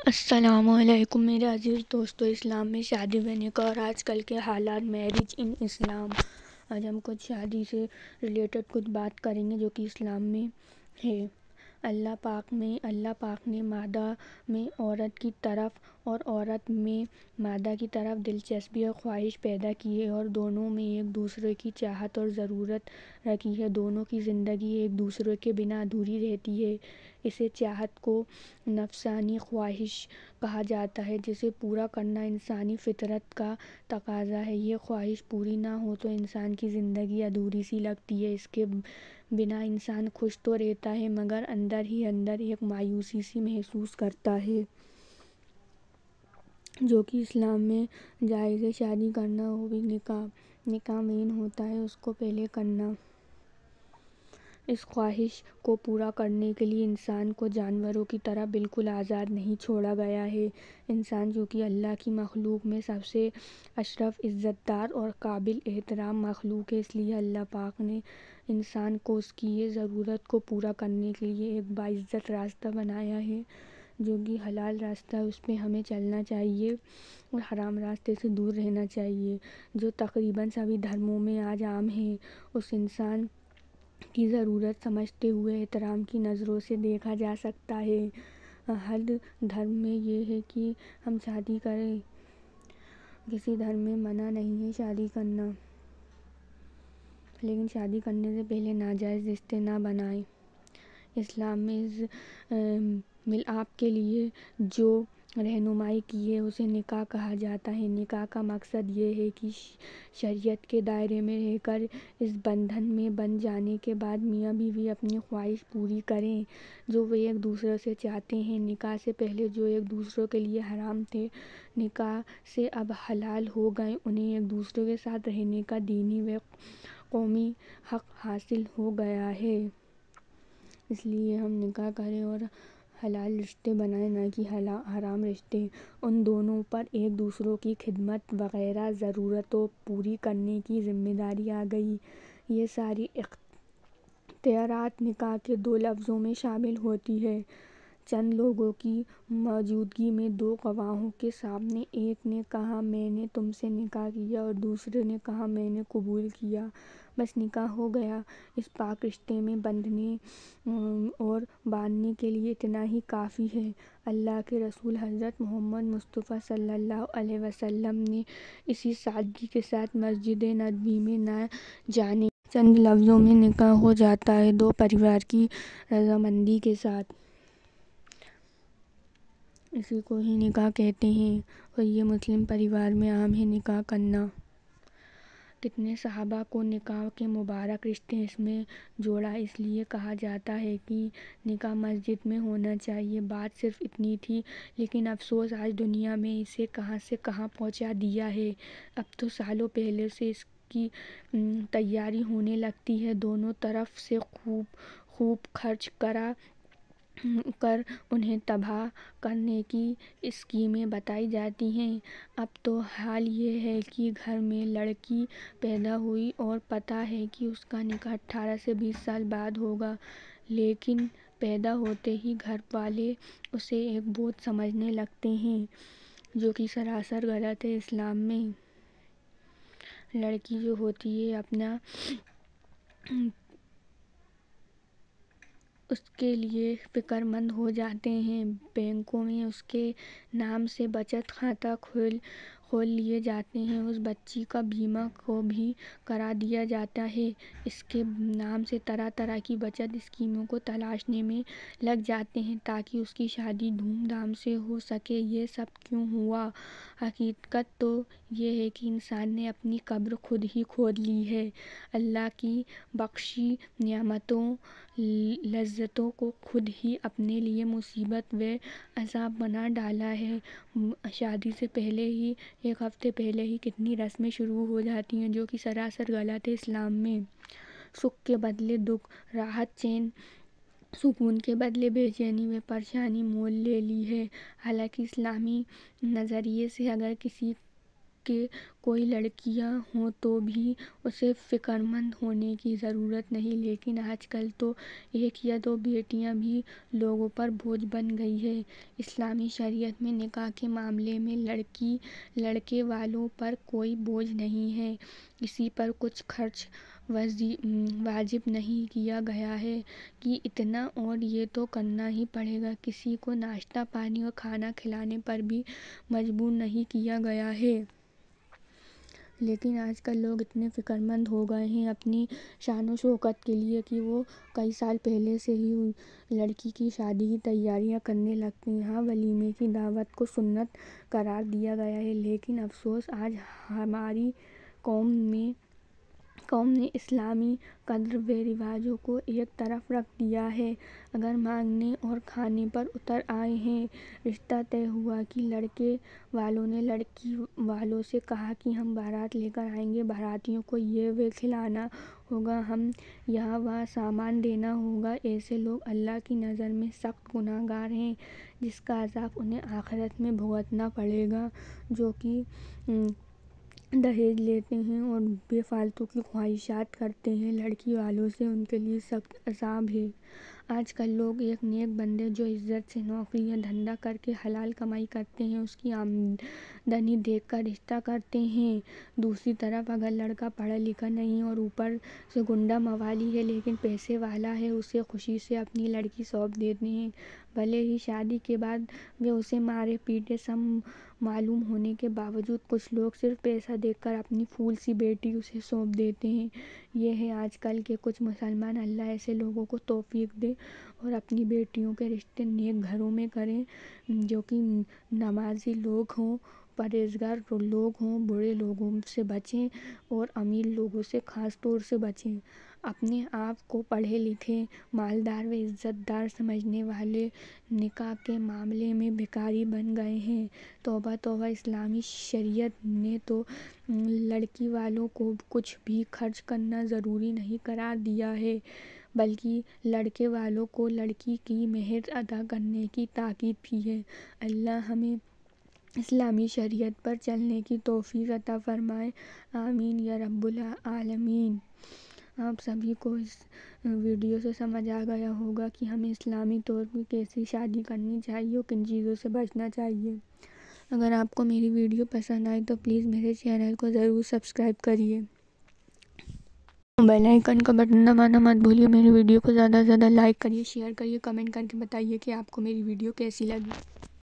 السلام علیکم میرے عزیز دوستو، اسلام میں شادی و نکاح اور آج کل کے حالات، میرج ان اسلام۔ آج ہم کچھ شادی سے ریلیٹڈ کچھ بات کریں گے جو کہ اسلام میں ہے۔ اللہ پاک نے مادہ میں عورت کی طرف اور عورت میں مادہ کی طرف دلچسپی اور خواہش پیدا کی ہے اور دونوں میں ایک دوسرے کی چاہت اور ضرورت رکھی ہے۔ دونوں کی زندگی ایک دوسرے کے بنا ادھوری رہتی ہے۔ اسے چاہت کو نفسانی خواہش کہا جاتا ہے جسے پورا کرنا انسانی فطرت کا تقاضا ہے۔ یہ خواہش پوری نہ ہو تو انسان کی زندگی ادھوری سی لگتی ہے۔ اس کے بنا انسان خوش تو رہتا ہے مگر اندر ہی اندر ایک مایوسی سی محسوس کرتا ہے، جو کہ اسلام میں جائز ہے۔ شادی کرنا وہ بھی نکاح مین ہوتا ہے، اس کو پہلے کرنا۔ اس خواہش کو پورا کرنے کے لیے انسان کو جانوروں کی طرح بالکل آزاد نہیں چھوڑا گیا ہے۔ انسان جو کہ اللہ کی مخلوق میں سب سے اشرف، عزت دار اور قابل احترام مخلوق ہے، اس لیے اللہ پاک نے انسان کو اس کی یہ ضرورت کو پورا کرنے کے لیے ایک باعزت راستہ بنایا ہے، جو کہ حلال راستہ ہے۔ اس پہ ہمیں چلنا چاہیے اور حرام راستے سے دور رہنا چاہیے، جو تقریباً سبھی دھرموں میں آج عام ہے۔ اس انسان کی ضرورت سمجھتے ہوئے احترام کی نظروں سے دیکھا جا سکتا ہے۔ ہر دھرم میں یہ ہے کہ ہم شادی کریں، کسی دھرم میں منع نہیں ہے شادی کرنا، لیکن شادی کرنے سے پہلے ناجائز رشتے نہ بنائیں۔ اسلام میں اس ملاپ کے لیے جو رہنمائی کی ہے اسے نکاح کہا جاتا ہے۔ نکاح کا مقصد یہ ہے کہ شریعت کے دائرے میں رہ کر اس بندھن میں بندھ جانے کے بعد میاں بیوی اپنی خواہش پوری کریں جو وہ ایک دوسرے سے چاہتے ہیں۔ نکاح سے پہلے جو ایک دوسرے کے لیے حرام تھے، نکاح سے اب حلال ہو گئے، انہیں ایک دوسرے کے ساتھ رہنے کا دینی و قومی حق حاصل ہو گیا ہے۔ اس لیے ہم نکاح کریں اور حلال رشتے بنائیں، نہ کہ حرام رشتے۔ ان دونوں پر ایک دوسرے کی خدمت وغیرہ ضرورتوں پوری کرنے کی ذمہ داری آ گئی۔ یہ ساری اختیارات نکاح کے دو لفظوں میں شامل ہوتی ہیں۔ چند لوگوں کی موجودگی میں دو گواہوں کے سامنے ایک نے کہا میں نے تم سے نکاح کیا اور دوسرے نے کہا میں نے قبول کیا، بس نکاح ہو گیا۔ اس پاک رشتے میں بندھنے اور باندھنے کے لیے اتنا ہی کافی ہے۔ اللہ کے رسول حضرت محمد مصطفیٰ صلی اللہ علیہ وسلم نے اسی سادگی کے ساتھ مسجد نبوی میں نہ جانے چند لفظوں میں نکاح ہو جاتا ہے، دو پریوار کی رضامندی کے ساتھ۔ اسی کو ہی نکاح کہتے ہیں اور یہ مسلم پریوار میں عام ہے نکاح کرنا۔ کتنے صحابہ کو نکاح کے مبارک رشتے اس میں جوڑا، اس لیے کہا جاتا ہے کہ نکاح مسجد میں ہونا چاہیے۔ بات صرف اتنی تھی، لیکن افسوس آج دنیا میں اسے کہاں سے کہاں پہنچا دیا ہے۔ اب تو سالوں پہلے سے اس کی تیاری ہونے لگتی ہے، دونوں طرف سے خوب خرچ کر انہیں تباہ کرنے کی اسکیمیں بتائی جاتی ہیں۔ اب تو حال یہ ہے کہ گھر میں لڑکی پیدا ہوئی اور پتہ ہے کہ اس کا نکاح 18 سے 20 سال بعد ہوگا، لیکن پیدا ہوتے ہی گھر والے اسے ایک بوجھ سمجھنے لگتے ہیں، جو کہ سراسر غلط ہے۔ اسلام میں لڑکی جو ہوتی ہے اپنا اس کے لیے فکر مند ہو جاتے ہیں، بینکوں میں اس کے نام سے بچت کھاتہ کھول لیے جاتے ہیں، اس بچی کا بیمہ کو بھی کرا دیا جاتا ہے، اس کے نام سے طرح طرح کی بچت اسکیموں کو تلاشنے میں لگ جاتے ہیں تاکہ اس کی شادی دھوم دھام سے ہو سکے۔ یہ سب کیوں ہوا؟ حقیقت تو یہ ہے کہ انسان نے اپنی قبر خود ہی کھود لی ہے، اللہ کی بخشی نعمتوں لذتوں کو خود ہی اپنے لیے مصیبت و عذاب بنا ڈالا ہے۔ شادی سے پہلے ہی ایک ہفتے پہلے ہی کتنی رسمیں شروع ہو جاتی ہیں جو کہ سراسر غلط ہے۔ اسلام میں سکھ کے بدلے دکھ، راحت چین، سکون کے بدلے بے چینی و پریشانی مول لے لی ہے۔ حالانکہ اسلامی نظریے سے اگر کسی کہ کوئی لڑکیاں ہوں تو بھی اسے فکرمند ہونے کی ضرورت نہیں، لیکن آج کل تو ایک یا دو بیٹیاں بھی لوگوں پر بوجھ بن گئی ہے۔ اسلامی شریعت میں نکاح کے معاملے میں لڑکی لڑکے والوں پر کوئی بوجھ نہیں ہے، کسی پر کچھ خرچ واجب نہیں کیا گیا ہے کہ اتنا اور یہ تو کرنا ہی پڑے گا، کسی کو ناشتہ پانی اور کھانا کھلانے پر بھی مجبور نہیں کیا گیا ہے۔ لیکن آج کل لوگ اتنے فکرمند ہو گئے ہیں اپنی شان و شوکت کے لیے کہ وہ کئی سال پہلے سے ہی لڑکی کی شادی کی تیاریاں کرنے لگتے ہیں۔ ہاں، ولیمے کی دعوت کو سنت قرار دیا گیا ہے، لیکن افسوس آج ہماری قوم نے اسلامی قدر و رواجوں کو ایک طرف رکھ دیا ہے۔ اگر مانگنے اور کھانے پر اتر آئے ہیں، رشتہ طے ہوا کہ لڑکے والوں نے لڑکی والوں سے کہا کہ ہم بارات لے کر آئیں گے، باراتیوں کو یہ وہ کھلانا ہوگا، ہم یہاں وہاں سامان دینا ہوگا، ایسے لوگ اللہ کی نظر میں سخت گناہ گار ہیں، جس کا عذاب انہیں آخرت میں بھگتنا پڑے گا۔ جو کہ دہیج لیتے ہیں اور بے فالتو کی خواہشات کرتے ہیں لڑکی والوں سے، ان کے لیے سخت عذاب ہے۔ آج کل لوگ ایک نیک بندے جو عزت سے نوکری یا دھندا کر کے حلال کمائی کرتے ہیں، اس کی آمدنی دیکھ کر رشتہ کرتے ہیں۔ دوسری طرف اگر لڑکا پڑھا لکھا نہیں اور اوپر سے گنڈا موالی ہے لیکن پیسے والا ہے، اسے خوشی سے اپنی لڑکی سونپ دیتے ہیں، بھلے ہی شادی کے بعد وہ اسے مارے پیٹے سب معلوم ہونے کے باوجود کچھ لوگ صرف پیسہ دیکھ کر اپنی پھول سی بیٹی اسے سونپ دیتے ہیں۔ یہ ہے آج کل کے کچھ مسلمان۔ اللہ ایسے لوگوں کو توفیق دے اور اپنی بیٹیوں کے رشتے نیک گھروں میں کریں، جو کہ نمازی لوگ ہوں، پرہیزگار لوگ ہوں، برے لوگوں سے بچیں اور امیر لوگوں سے خاص طور سے بچیں۔ اپنے آپ کو پڑھے لکھے، مالدار و عزت دار سمجھنے والے نکاح کے معاملے میں بھکاری بن گئے ہیں۔ توبہ توبہ، اسلامی شریعت نے تو لڑکی والوں کو کچھ بھی خرچ کرنا ضروری نہیں قرار دیا ہے، بلکہ لڑکے والوں کو لڑکی کی مہر ادا کرنے کی تاکید کی ہے۔ اللہ ہمیں اسلامی شریعت پر چلنے کی توفیق عطا فرمائے، آمین یا رب العالمین۔ آپ سبھی کو اس ویڈیو سے سمجھ آ گیا ہوگا کہ ہمیں اسلامی طور پر کیسی شادی کرنی چاہیے اور کن چیزوں سے بچنا چاہیے۔ اگر آپ کو میری ویڈیو پسند آئی تو پلیز میرے چینل کو ضرور سبسکرائب کریے، بیل آئیکن کا بٹن دبانا مت بھولیے، میری ویڈیو کو زیادہ سے زیادہ لائک کریے، شیئر کریے، کمنٹ کر کے بتائیے کہ آپ کو میری ویڈیو کیسی لگی۔